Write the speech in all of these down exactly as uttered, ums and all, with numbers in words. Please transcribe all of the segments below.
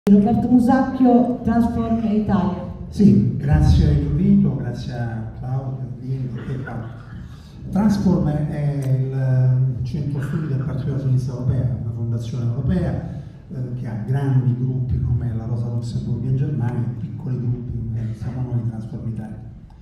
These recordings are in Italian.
Roberto Musacchio, Transform Italia. Sì, grazie all'invito, grazie a Claudio, Lino, Transform è il centro studi del Partito della Sinistra Europea, una fondazione europea eh, che ha grandi gruppi come la Rosa Luxemburg in Germania e piccoli gruppi come siamo noi, Transform Italia.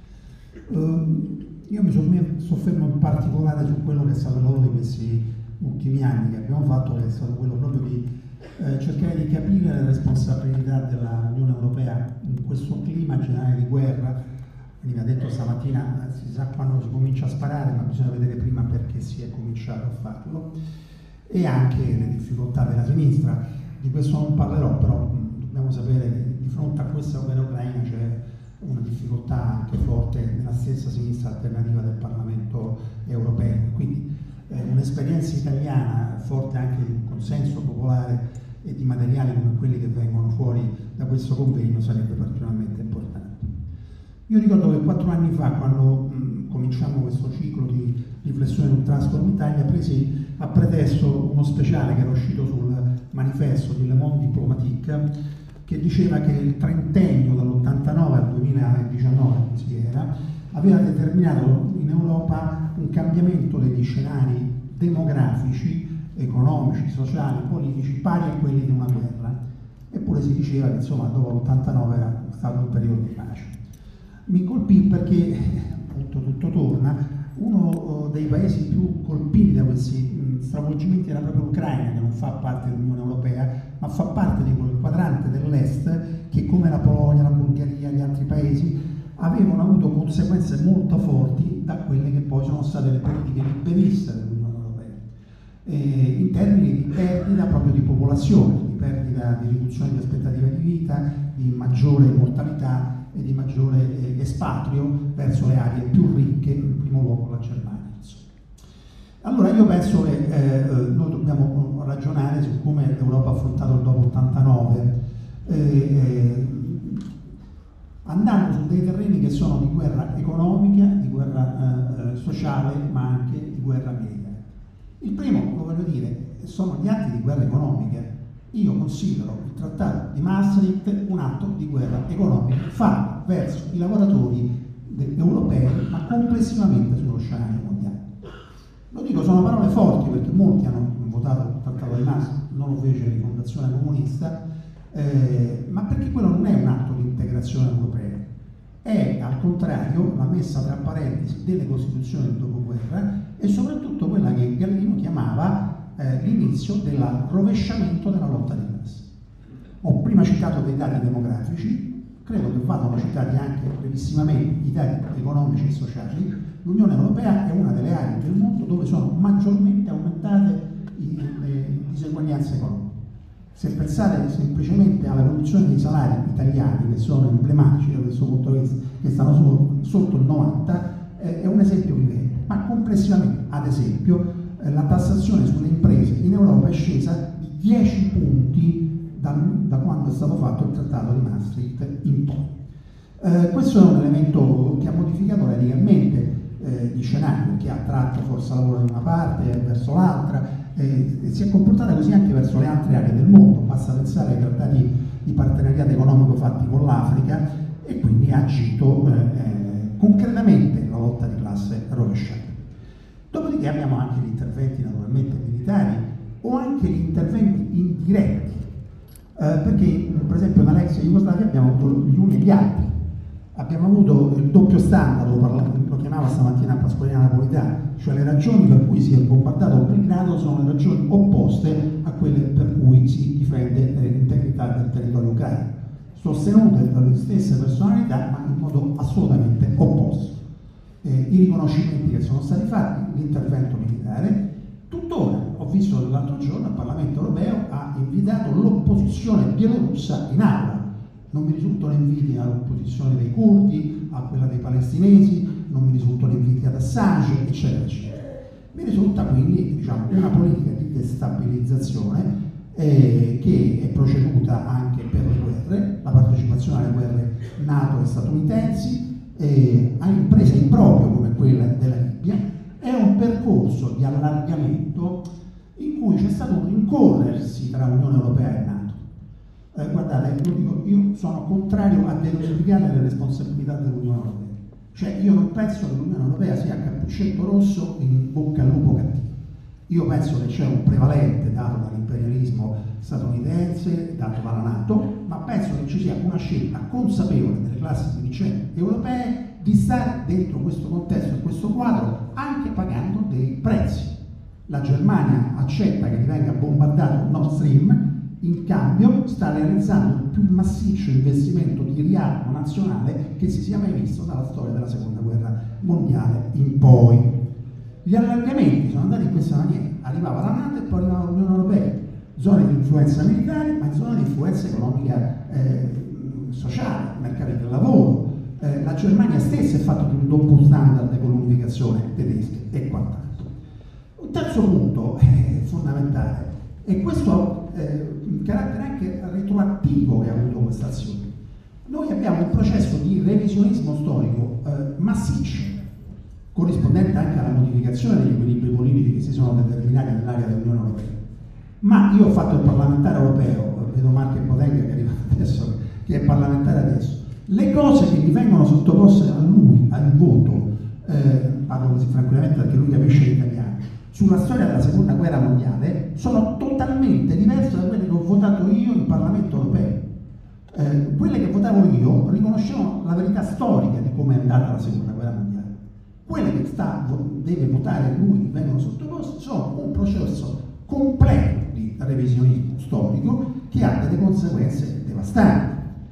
Uh, io mi soffermo in particolare su quello che è stato il lavoro di questi ultimi anni che abbiamo fatto, che è stato quello proprio di Eh, cercare di capire le responsabilità dell'Unione Europea in questo clima generale di guerra. Veniva detto stamattina, si sa quando si comincia a sparare, ma bisogna vedere prima perché si è cominciato a farlo, e anche le difficoltà della sinistra. Di questo non parlerò, però mh, dobbiamo sapere che di fronte a questa guerra ucraina c'è una difficoltà anche forte nella stessa sinistra alternativa del Parlamento europeo. Quindi eh, un'esperienza italiana forte anche di un consenso popolare e di materiali come quelli che vengono fuori da questo convegno sarebbe particolarmente importante. Io ricordo che quattro anni fa, quando mh, cominciamo questo ciclo di riflessione sul Transform Italia, presi a pretesto uno speciale che era uscito sul manifesto di Le Monde Diplomatique, che diceva che il trentennio dall'ottantanove al duemiladiciannove, così era, aveva determinato in Europa un cambiamento degli scenari demografici, economici, sociali, politici pari a quelli di una guerra. Eppure si diceva che insomma dopo l'ottantanove era stato un periodo di pace. Mi colpì perché appunto tutto torna. Uno dei paesi più colpiti da questi stravolgimenti era proprio l'Ucraina, che non fa parte dell'Unione Europea, ma fa parte di quel quadrante dell'est che, come la Polonia, la Bulgaria e gli altri paesi, avevano avuto conseguenze molto forti da quelle che poi sono state le politiche liberiste dell'Unione Europea, eh, in termini di perdita proprio di popolazione, di perdita di riduzione di aspettativa di vita, di maggiore mortalità e di maggiore eh, espatrio verso le aree più ricche, in primo luogo la Germania. Allora io penso che eh, noi dobbiamo ragionare su come l'Europa ha affrontato il dopo ottantanove, eh, eh, andando su dei terreni che sono di guerra economica, di guerra eh, sociale, ma anche di guerra militare. Il primo, lo voglio dire, sono gli atti di guerra economica. Io considero il Trattato di Maastricht un atto di guerra economica fatto verso i lavoratori europei, ma complessivamente sullo scenario mondiale. Lo dico, sono parole forti perché molti hanno votato il Trattato di Maastricht, non lo fece Rifondazione Comunista, eh, ma perché quello non è un atto di integrazione europea, è al contrario la messa tra parentesi delle costituzioni del dopoguerra e soprattutto quella che Gallino chiamava eh, l'inizio del rovesciamento della lotta di classe. Ho prima citato dei dati demografici, credo che vadano citati anche brevissimamente i dati economici e sociali. L'Unione Europea è una delle aree del mondo dove sono maggiormente aumentate le diseguaglianze economiche. Se pensate semplicemente alla condizione dei salari italiani, che sono emblematici da questo punto di vista, che stanno su, sotto il novanta, eh, è un esempio vivente. Ma complessivamente, ad esempio, eh, la tassazione sulle imprese in Europa è scesa di dieci punti da, da quando è stato fatto il Trattato di Maastricht in poi. Eh, questo è un elemento che ha modificato radicalmente eh, gli scenari, perché ha tratto forza lavoro da una parte e verso l'altra, eh, e si è comportata così anche verso le altre aree del mondo. Basta pensare ai trattati di partenariato economico fatti con l'Africa, e quindi ha agito eh, eh, concretamente la lotta di classe rovesciata. Dopodiché abbiamo anche gli interventi naturalmente militari o anche gli interventi indiretti, eh, perché per esempio nell'ex Jugoslavia abbiamo avuto gli uni e gli altri. Abbiamo avuto il doppio standard, lo, lo chiamava stamattina Pasqualina Napolitano, cioè le ragioni per cui si è bombardato Belgrado sono le ragioni opposte a quelle per cui si difende eh, l'integrità del territorio ucraino, sostenute dalle stesse personalità ma in modo assolutamente opposto. Eh, I riconoscimenti che sono stati fatti, l'intervento militare, tuttora ho visto l'altro giorno il Parlamento europeo ha invitato l'opposizione bielorussa in aula. Non mi risultano inviti all'opposizione dei curdi, a quella dei palestinesi, non mi risultano inviti ad Assange, eccetera, eccetera. Mi risulta quindi, diciamo, una politica di destabilizzazione eh, che è proceduta anche per le guerre, la partecipazione alle guerre NATO e statunitensi, eh, a imprese improprio come quella della Libia. È un percorso di allargamento in cui c'è stato un rincorrersi tra Unione Europea e NATO. Eh, guardate, io, dico, io sono contrario a delegificare le responsabilità dell'Unione Europea. Cioè io non penso che l'Unione Europea sia cappuccetto rosso in bocca al lupo cattivo. Io penso che c'è un prevalente dato dall'imperialismo statunitense, dato dalla NATO, ma penso che ci sia una scelta consapevole delle classi dirigenti europee di stare dentro questo contesto e questo quadro anche pagando dei prezzi. La Germania accetta che venga bombardato Nord Stream, in cambio sta realizzando il più massiccio investimento di riarmo nazionale che si sia mai visto dalla storia della seconda guerra mondiale in poi. Gli allargamenti sono andati in questa maniera: arrivava la NATO e poi arrivava l'Unione Europea, zone di influenza militare ma zone di influenza economica, eh, sociale, mercati del lavoro. Eh, la Germania stessa è fatta di un doppio standard con l'unificazione tedesca e quant'altro. Un terzo punto eh, fondamentale è questo eh, carattere anche retroattivo che ha avuto questa azione. Noi abbiamo un processo di revisionismo storico eh, massiccio, corrispondente anche alla modificazione degli equilibri politici che si sono determinati nell'area dell'Unione Europea. Ma io ho fatto il parlamentare europeo, vedo Marco Potenga che è arrivato adesso, che è parlamentare adesso. Le cose che gli vengono sottoposte a lui, al voto, eh, parlo così tranquillamente perché lui capisce l'italiano, sulla storia della seconda guerra mondiale, sono totalmente diverse da quelle che ho votato io in Parlamento europeo. Eh, quelle che votavo io riconoscevano la verità storica di come è andata la seconda guerra mondiale. Quelle che sta, deve votare lui, vengono sottoposte, sono un processo completo di revisionismo storico che ha delle conseguenze devastanti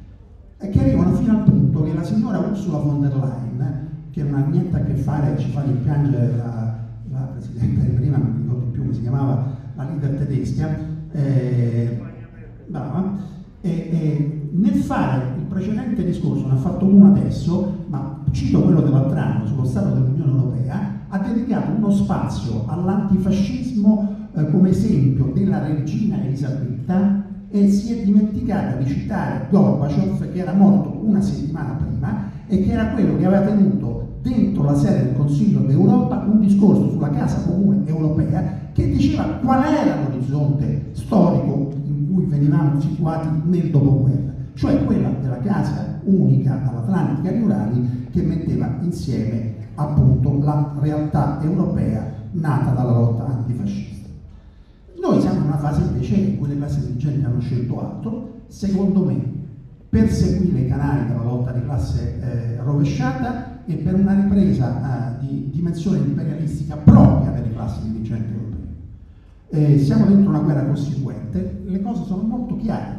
e che arrivano fino al punto che la signora Ursula von der Leyen, che non ha niente a che fare, ci fa rimpiangere la, la presidente di prima, non mi ricordo più come si chiamava, la leader tedesca, eh, brava, e, e nel fare il precedente discorso, ne ha fatto uno adesso, ma cito quello dell'altro anno sullo Stato dell'Unione Europea, ha dedicato uno spazio all'antifascismo eh, come esempio della regina Elisabetta e si è dimenticata di citare Gorbaciov, che era morto una settimana prima e che era quello che aveva tenuto dentro la sede del Consiglio d'Europa un discorso sulla Casa Comune Europea che diceva qual era l'orizzonte storico in cui venivamo situati nel dopoguerra, cioè quella della Casa Unica all'Atlantica di Urali che metteva insieme appunto la realtà europea nata dalla lotta antifascista. Noi siamo in una fase invece in cui le classi dirigenti hanno scelto altro, secondo me, per seguire i canali della lotta di classe eh, rovesciata e per una ripresa eh, di dimensione imperialistica propria delle classi dirigenti europee. Eh, siamo dentro una guerra costituente, le cose sono molto chiare,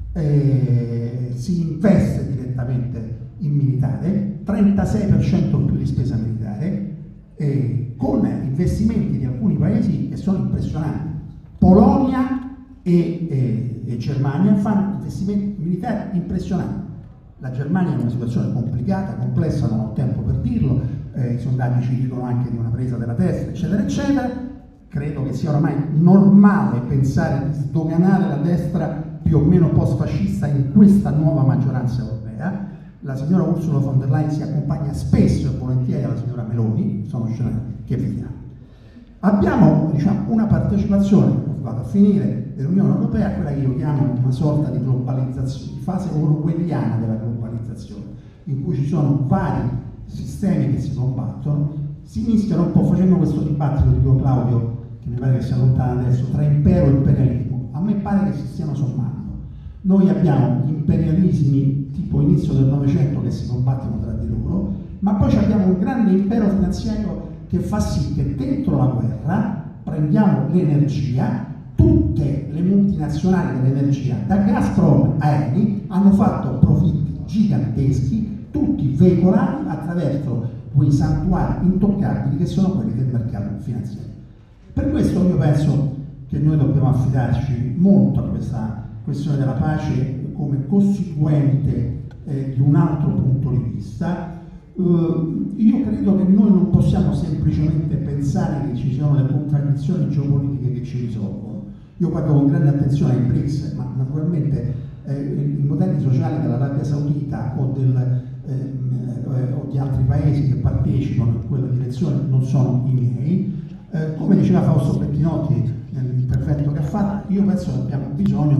eh, si investe direttamente in militare, trentasei per cento più di spesa militare, eh, con investimenti di alcuni paesi che sono impressionanti. Polonia e, e, e Germania fanno investimenti militari impressionanti. La Germania è in una situazione complicata, complessa, non ho tempo per dirlo, eh, i sondaggi ci dicono anche di una presa della destra, eccetera, eccetera. Credo che sia oramai normale pensare di sdoganare la destra più o meno post-fascista in questa nuova maggioranza europea. La signora Ursula von der Leyen si accompagna spesso e volentieri alla signora Meloni, sono scenari che vediamo. Abbiamo diciamo, una partecipazione, vado a finire, dell'Unione Europea a quella che io chiamo una sorta di globalizzazione, fase orwelliana della globalizzazione, in cui ci sono vari sistemi che si combattono, si mischiano un po', facendo questo dibattito, dico Claudio, che mi pare che sia lontano adesso, tra impero e imperialismo. A me pare che si stiano sommando. Noi abbiamo gli imperialismi tipo inizio del Novecento che si combattono tra di loro, ma poi abbiamo un grande impero finanziario che fa sì che dentro la guerra prendiamo l'energia, tutte le multinazionali dell'energia, da Gazprom a Eni, hanno fatto profitti giganteschi, tutti veicolati attraverso quei santuari intoccabili che sono quelli del mercato finanziario. Per questo io penso che noi dobbiamo affidarci molto a questa questione della pace come costituente eh, di un altro punto di vista. Uh, io credo che noi non possiamo semplicemente pensare che ci siano le contraddizioni geopolitiche che ci risolvono. Io guardo con grande attenzione ai BRICS, ma naturalmente eh, i modelli sociali dell'Arabia Saudita o, del, eh, eh, o di altri paesi che partecipano in quella direzione non sono i miei. Eh, come diceva Fausto Bettinotti nel perfetto che ha fatto, io penso che abbiamo bisogno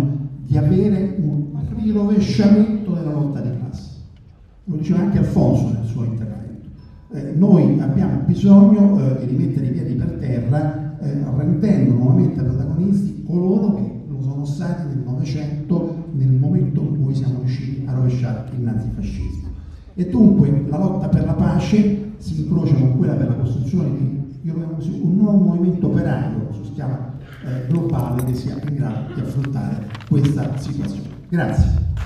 di avere un rirovesciamento della lotta di classe. Lo diceva anche Alfonso nel suo intervento. Eh, noi abbiamo bisogno eh, di rimettere i piedi per terra, eh, rendendo nuovamente protagonisti coloro che lo sono stati nel Novecento, nel momento in cui siamo riusciti a rovesciare il nazifascismo. E dunque la lotta per la pace si incrocia con quella per la costruzione di io vedo così, un nuovo movimento operaio su scala eh, globale che sia in grado di affrontare questa situazione. Grazie.